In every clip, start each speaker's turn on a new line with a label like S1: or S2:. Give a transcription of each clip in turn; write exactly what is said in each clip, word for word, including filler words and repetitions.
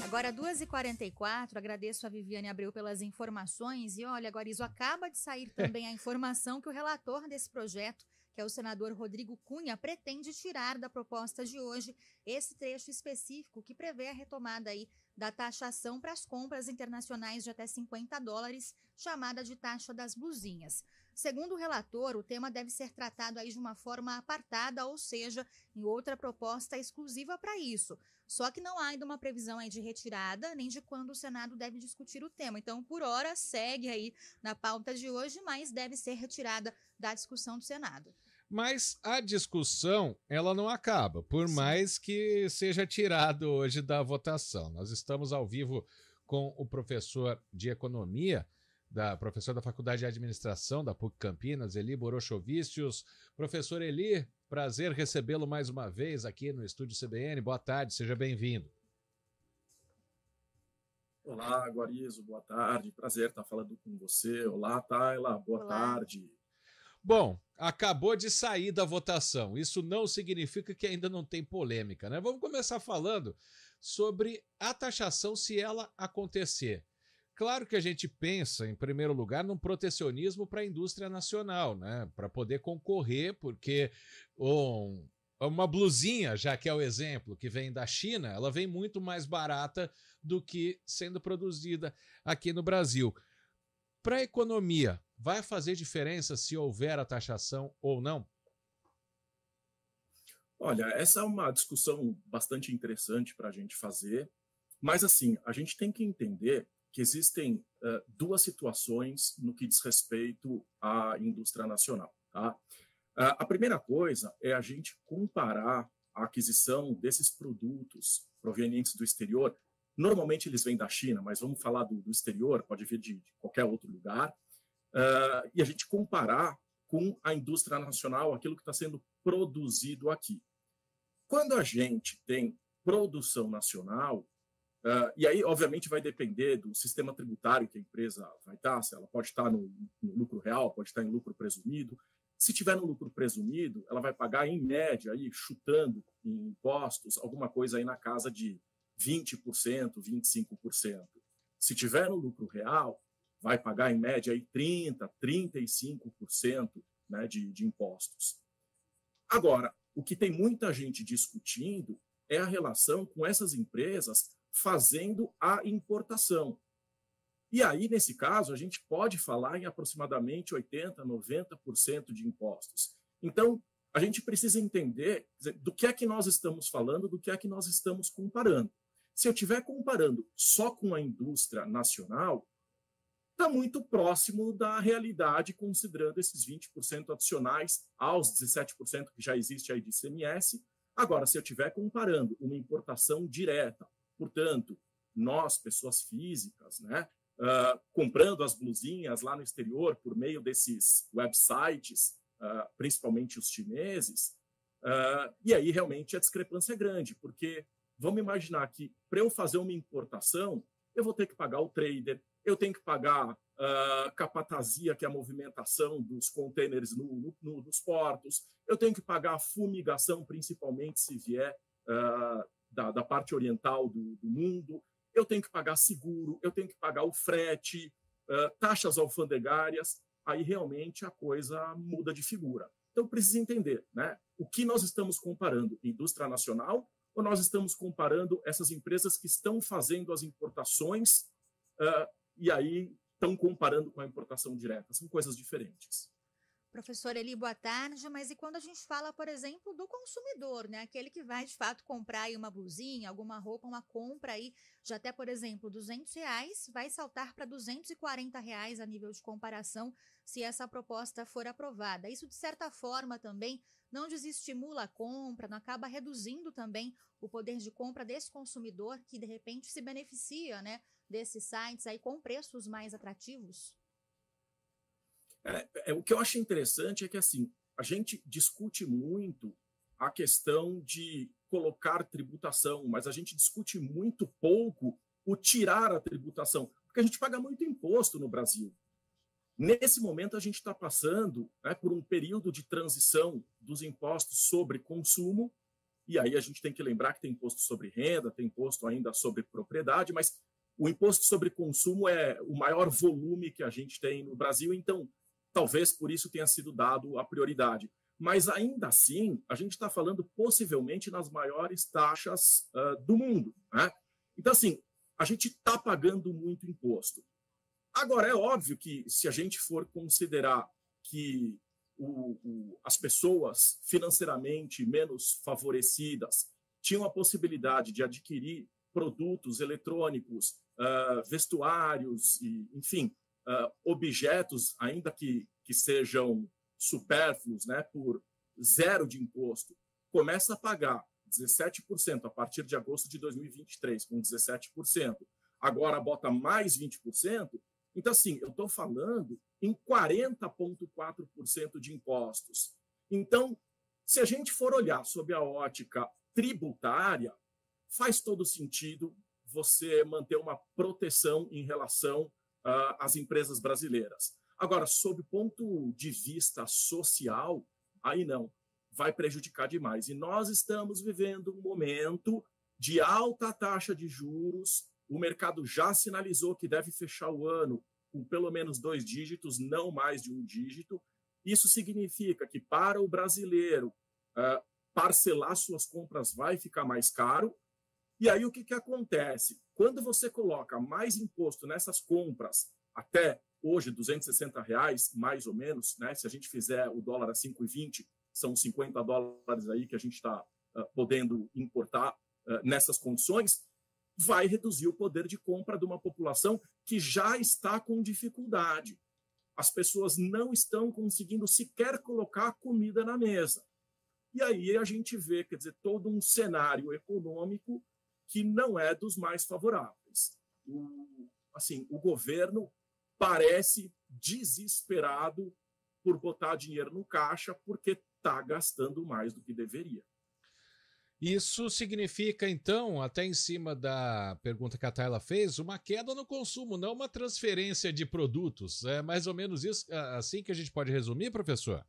S1: Agora, duas e quarenta e quatro, agradeço a Viviane Abreu pelas informações. E olha, agora isso acaba de sair também a informação que o relator desse projeto, que é o senador Rodrigo Cunha, pretende tirar da proposta de hoje esse trecho específico que prevê a retomada aí da taxação para as compras internacionais de até cinquenta dólares, chamada de taxa das blusinhas. Segundo o relator, o tema deve ser tratado aí de uma forma apartada, ou seja, em outra proposta exclusiva para isso. Só que não há ainda uma previsão aí de retirada, nem de quando o Senado deve discutir o tema. Então, por hora, segue aí na pauta de hoje, mas deve ser retirada da discussão do Senado.
S2: Mas a discussão, ela não acaba, por
S1: Sim.
S2: mais que seja tirado hoje da votação. Nós estamos ao vivo com o professor de Economia, da professor da Faculdade de Administração da P U C Campinas, Eli Borochovicius. Professor Eli, prazer recebê-lo mais uma vez aqui no Estúdio C B N. Boa tarde, seja bem-vindo.
S3: Olá, Guarizo, boa tarde. Prazer estar falando com você. Olá, Tayla, boa
S1: Olá.
S3: tarde.
S2: Bom, acabou de sair da votação. Isso não significa que ainda não tem polêmica, né? Vamos começar falando sobre a taxação se ela acontecer. Claro que a gente pensa, em primeiro lugar, num protecionismo para a indústria nacional, né? Para poder concorrer, porque um, uma blusinha, já que é o exemplo, que vem da China, ela vem muito mais barata do que sendo produzida aqui no Brasil. Para a economia, vai fazer diferença se houver a taxação ou não?
S3: Olha, essa é uma discussão bastante interessante para a gente fazer, mas assim, a gente tem que entender que existem uh, duas situações no que diz respeito à indústria nacional. Tá? Uh, a primeira coisa é a gente comparar a aquisição desses produtos provenientes do exterior. Normalmente eles vêm da China, mas vamos falar do, do exterior, pode vir de, de qualquer outro lugar, uh, e a gente comparar com a indústria nacional, aquilo que está sendo produzido aqui. Quando a gente tem produção nacional, Uh, e aí, obviamente, vai depender do sistema tributário que a empresa vai estar, se ela pode estar no, no lucro real, pode estar em lucro presumido. Se tiver no lucro presumido, ela vai pagar, em média, aí, chutando em impostos, alguma coisa aí na casa de vinte por cento, vinte e cinco por cento. Se tiver no lucro real, vai pagar, em média, aí trinta por cento, trinta e cinco por cento, né, de, de impostos. Agora, o que tem muita gente discutindo é a relação com essas empresas fazendo a importação. E aí, nesse caso, a gente pode falar em aproximadamente oitenta por cento, noventa por cento de impostos. Então, a gente precisa entender do que é que nós estamos falando, do que é que nós estamos comparando. Se eu estiver comparando só com a indústria nacional, está muito próximo da realidade, considerando esses vinte por cento adicionais aos dezessete por cento que já existe aí de I C M S. Agora, se eu estiver comparando uma importação direta, portanto, nós, pessoas físicas, né, uh, comprando as blusinhas lá no exterior por meio desses websites, uh, principalmente os chineses, uh, e aí realmente a discrepância é grande, porque vamos imaginar que para eu fazer uma importação, eu vou ter que pagar o trader, eu tenho que pagar a uh, capatazia, que é a movimentação dos contêineres no, no, no, nos portos, eu tenho que pagar a fumigação, principalmente se vier uh, Da, da parte oriental do, do mundo, eu tenho que pagar seguro, eu tenho que pagar o frete, uh, taxas alfandegárias, aí realmente a coisa muda de figura. Então, precisa entender, né? O que nós estamos comparando? Indústria nacional ou nós estamos comparando essas empresas que estão fazendo as importações uh, e aí estão comparando com a importação direta? São coisas diferentes.
S1: Professor Eli, boa tarde, mas e quando a gente fala, por exemplo, do consumidor, né? Aquele que vai, de fato, comprar aí uma blusinha, alguma roupa, uma compra aí, já até, por exemplo, duzentos reais, vai saltar para duzentos e quarenta reais a nível de comparação, se essa proposta for aprovada. Isso, de certa forma, também não desestimula a compra, não acaba reduzindo também o poder de compra desse consumidor que, de repente, se beneficia, né, desses sites aí com preços mais atrativos?
S3: É, é, o que eu acho interessante é que assim, a gente discute muito a questão de colocar tributação, mas a gente discute muito pouco o tirar a tributação, porque a gente paga muito imposto no Brasil. Nesse momento, a gente está passando, né, por um período de transição dos impostos sobre consumo, e aí a gente tem que lembrar que tem imposto sobre renda, tem imposto ainda sobre propriedade, mas o imposto sobre consumo é o maior volume que a gente tem no Brasil, então talvez por isso tenha sido dado a prioridade. Mas ainda assim, a gente está falando possivelmente nas maiores taxas uh, do mundo, né? Então, assim, a gente está pagando muito imposto. Agora, é óbvio que se a gente for considerar que o, o, as pessoas financeiramente menos favorecidas tinham a possibilidade de adquirir produtos eletrônicos, uh, vestuários, e, enfim, uh, objetos, ainda que, que sejam supérfluos, né, por zero de imposto, começa a pagar dezessete por cento a partir de agosto de dois mil e vinte e três, com dezessete por cento. Agora bota mais vinte por cento. Então, assim, eu estou falando em quarenta vírgula quatro por cento de impostos. Então, se a gente for olhar sob a ótica tributária, faz todo sentido você manter uma proteção em relação uh, às empresas brasileiras. Agora, sob o ponto de vista social, aí não, vai prejudicar demais. E nós estamos vivendo um momento de alta taxa de juros, o mercado já sinalizou que deve fechar o ano com pelo menos dois dígitos, não mais de um dígito. Isso significa que para o brasileiro uh, parcelar suas compras vai ficar mais caro. E aí o que, que acontece? Quando você coloca mais imposto nessas compras, até hoje duzentos e sessenta reais, mais ou menos, né? Se a gente fizer o dólar a cinco e vinte, são cinquenta dólares aí que a gente está uh, podendo importar uh, nessas condições, vai reduzir o poder de compra de uma população que já está com dificuldade. As pessoas não estão conseguindo sequer colocar comida na mesa. E aí a gente vê, quer dizer, todo um cenário econômico que não é dos mais favoráveis. O, assim, o governo parece desesperado por botar dinheiro no caixa porque está gastando mais do que deveria.
S2: Isso significa, então, até em cima da pergunta que a Tayla fez, uma queda no consumo, não uma transferência de produtos. É mais ou menos isso, assim que a gente pode resumir, professor?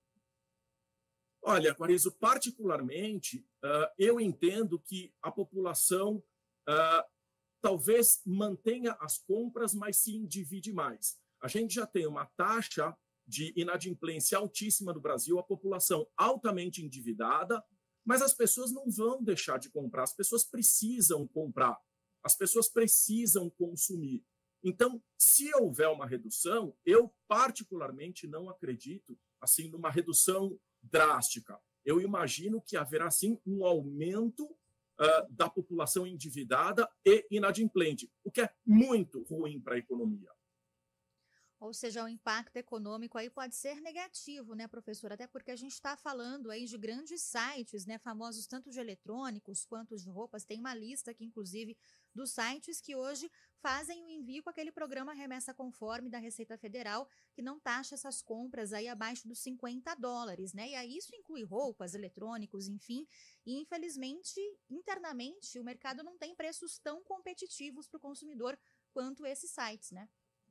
S3: Olha, Quarizo, particularmente, uh, eu entendo que a população uh, talvez mantenha as compras, mas se endivide mais. A gente já tem uma taxa de inadimplência altíssima no Brasil, a população altamente endividada, mas as pessoas não vão deixar de comprar, as pessoas precisam comprar, as pessoas precisam consumir. Então, se houver uma redução, eu particularmente não acredito assim numa redução drástica. Eu imagino que haverá, sim, um aumento uh, da população endividada e inadimplente, o que é muito ruim para a economia.
S1: Ou seja, o impacto econômico aí pode ser negativo, né, professor? Até porque a gente está falando aí de grandes sites, né, famosos tanto de eletrônicos quanto de roupas. Tem uma lista aqui, inclusive, dos sites que hoje fazem o envio com aquele programa Remessa Conforme da Receita Federal, que não taxa essas compras aí abaixo dos cinquenta dólares, né? E aí isso inclui roupas, eletrônicos, enfim. E, infelizmente, internamente, o mercado não tem preços tão competitivos para o consumidor quanto esses sites, né?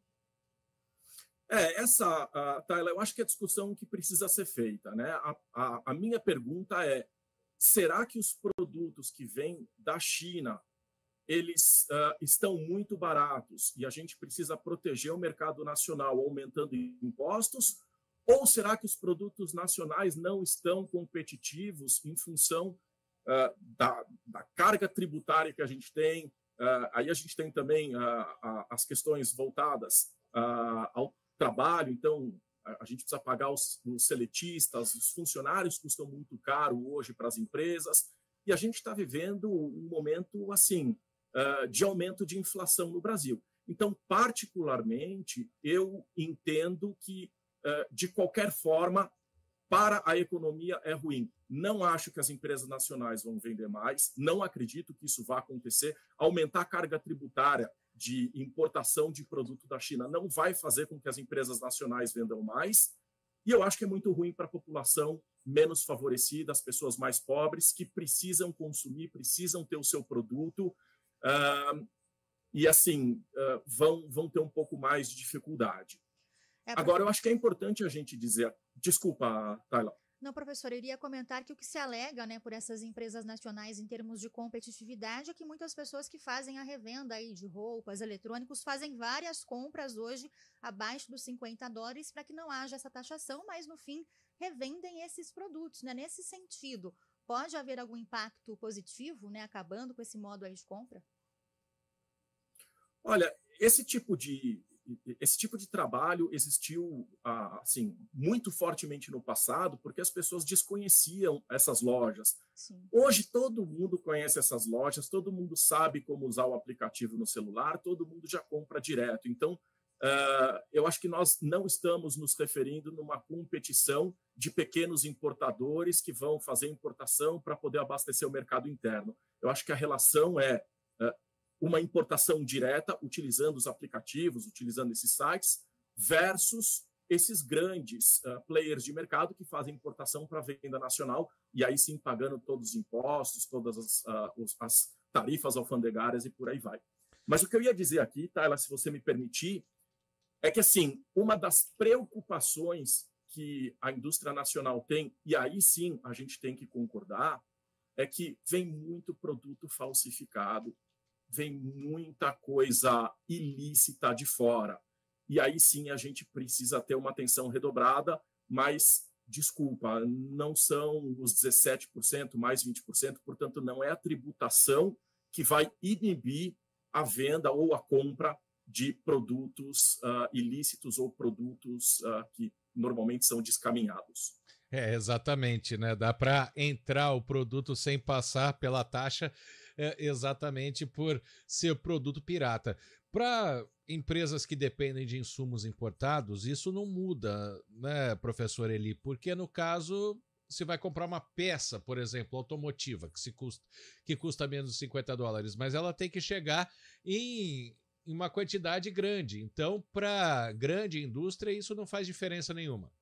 S3: É, essa, uh, Tayla, eu acho que é a discussão que precisa ser feita, né? A, a, a minha pergunta é, será que os produtos que vêm da China, eles uh, estão muito baratos e a gente precisa proteger o mercado nacional aumentando impostos? Ou será que os produtos nacionais não estão competitivos em função uh, da, da carga tributária que a gente tem? Uh, aí a gente tem também uh, uh, as questões voltadas uh, ao trabalho, então a gente precisa pagar os, os seletistas, os funcionários custam muito caro hoje para as empresas, e a gente está vivendo um momento assim uh, de aumento de inflação no Brasil. Então, particularmente, eu entendo que, uh, de qualquer forma, para a economia é ruim. Não acho que as empresas nacionais vão vender mais, não acredito que isso vá acontecer. Aumentar a carga tributária de importação de produto da China não vai fazer com que as empresas nacionais vendam mais. E eu acho que é muito ruim para a população menos favorecida, as pessoas mais pobres, que precisam consumir, precisam ter o seu produto, uh, e assim, uh, vão, vão ter um pouco mais de dificuldade. É porque... Agora, eu acho que é importante a gente dizer... Desculpa, Tayla.
S1: Não, professor, eu iria comentar que o que se alega, né, por essas empresas nacionais em termos de competitividade é que muitas pessoas que fazem a revenda aí de roupas, eletrônicos, fazem várias compras hoje abaixo dos cinquenta dólares para que não haja essa taxação, mas no fim revendem esses produtos, né? Nesse sentido, pode haver algum impacto positivo, né, acabando com esse modo aí de compra?
S3: Olha, esse tipo de esse tipo de trabalho existiu assim muito fortemente no passado, porque as pessoas desconheciam essas lojas.
S1: Sim.
S3: Hoje todo mundo conhece essas lojas, todo mundo sabe como usar o aplicativo no celular, todo mundo já compra direto. Então, uh, eu acho que nós não estamos nos referindo numa competição de pequenos importadores que vão fazer importação para poder abastecer o mercado interno. Eu acho que a relação é uh, uma importação direta, utilizando os aplicativos, utilizando esses sites, versus esses grandes uh, players de mercado que fazem importação para venda nacional, e aí sim pagando todos os impostos, todas as, uh, os, as tarifas alfandegárias e por aí vai. Mas o que eu ia dizer aqui, Tayla, se você me permitir, é que assim, uma das preocupações que a indústria nacional tem, e aí sim a gente tem que concordar, é que vem muito produto falsificado, vem muita coisa ilícita de fora. E aí sim a gente precisa ter uma atenção redobrada, mas, desculpa, não são os dezessete por cento mais vinte por cento, portanto, não é a tributação que vai inibir a venda ou a compra de produtos uh, ilícitos ou produtos uh, que normalmente são descaminhados.
S2: É, exatamente, né? Dá para entrar o produto sem passar pela taxa, é, exatamente por ser produto pirata. Para empresas que dependem de insumos importados, isso não muda, né, professor Eli? Porque, no caso, você vai comprar uma peça, por exemplo, automotiva, que, se custa, que custa menos de cinquenta dólares, mas ela tem que chegar em, em uma quantidade grande. Então, para grande indústria, isso não faz diferença nenhuma.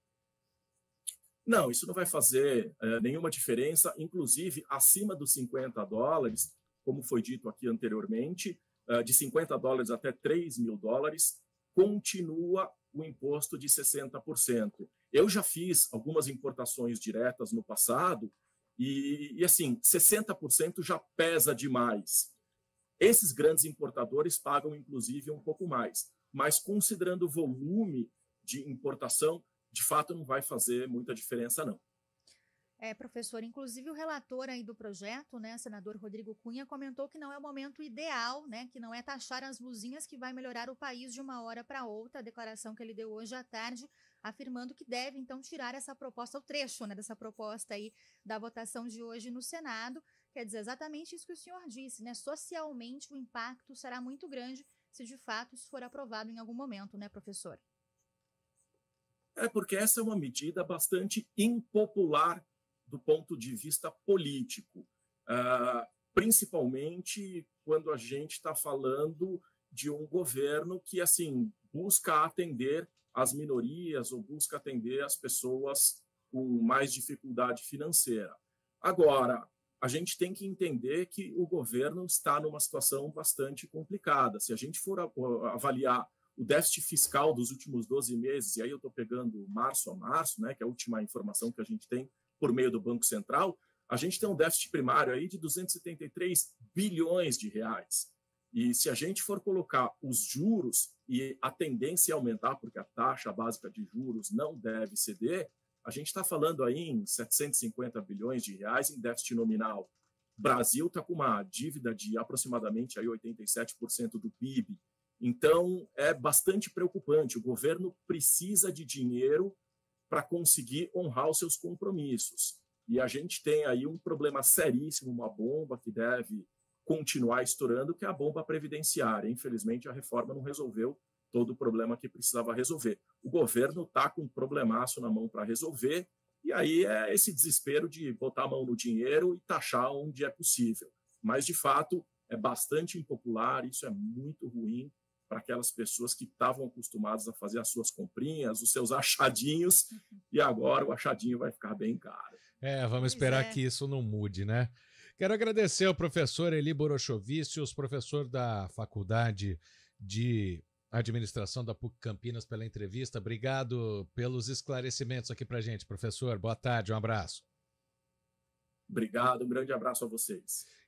S3: Não, isso não vai fazer é, nenhuma diferença, inclusive acima dos cinquenta dólares, como foi dito aqui anteriormente, é, de cinquenta dólares até três mil dólares, continua o imposto de sessenta por cento. Eu já fiz algumas importações diretas no passado e, e assim, sessenta por cento já pesa demais. Esses grandes importadores pagam, inclusive, um pouco mais, mas considerando o volume de importação, de fato, não vai fazer muita diferença, não.
S1: É, professor, inclusive o relator aí do projeto, né, senador Rodrigo Cunha, comentou que não é o momento ideal, né, que não é taxar as luzinhas que vai melhorar o país de uma hora para outra, a declaração que ele deu hoje à tarde, afirmando que deve, então, tirar essa proposta, o trecho, né, dessa proposta aí da votação de hoje no Senado. Quer dizer, exatamente isso que o senhor disse, né, socialmente o impacto será muito grande se, de fato, isso for aprovado em algum momento, né, professor?
S3: É porque essa é uma medida bastante impopular do ponto de vista político, uh, principalmente quando a gente está falando de um governo que assim busca atender as minorias ou busca atender as pessoas com mais dificuldade financeira. Agora, a gente tem que entender que o governo está numa situação bastante complicada. Se a gente for avaliar o déficit fiscal dos últimos doze meses, e aí eu estou pegando março a março, né, que é a última informação que a gente tem por meio do Banco Central, a gente tem um déficit primário aí de duzentos e setenta e três bilhões de reais. E se a gente for colocar os juros e a tendência é aumentar, porque a taxa básica de juros não deve ceder, a gente está falando aí em setecentos e cinquenta bilhões de reais em déficit nominal. O Brasil está com uma dívida de aproximadamente aí oitenta e sete por cento do P I B. Então, é bastante preocupante. O governo precisa de dinheiro para conseguir honrar os seus compromissos. E a gente tem aí um problema seríssimo, uma bomba que deve continuar estourando, que é a bomba previdenciária. Infelizmente, a reforma não resolveu todo o problema que precisava resolver. O governo está com um problemaço na mão para resolver, e aí é esse desespero de botar a mão no dinheiro e taxar onde é possível. Mas, de fato, é bastante impopular, isso é muito ruim para aquelas pessoas que estavam acostumadas a fazer as suas comprinhas, os seus achadinhos, e agora o achadinho vai ficar bem caro.
S2: É, vamos esperar
S1: é.
S2: que isso não mude, né? Quero agradecer ao professor Eli Borochovicius, professor da Faculdade de Administração da P U C Campinas, pela entrevista. Obrigado pelos esclarecimentos aqui para a gente, professor. Boa tarde, um abraço.
S3: Obrigado, um grande abraço a vocês.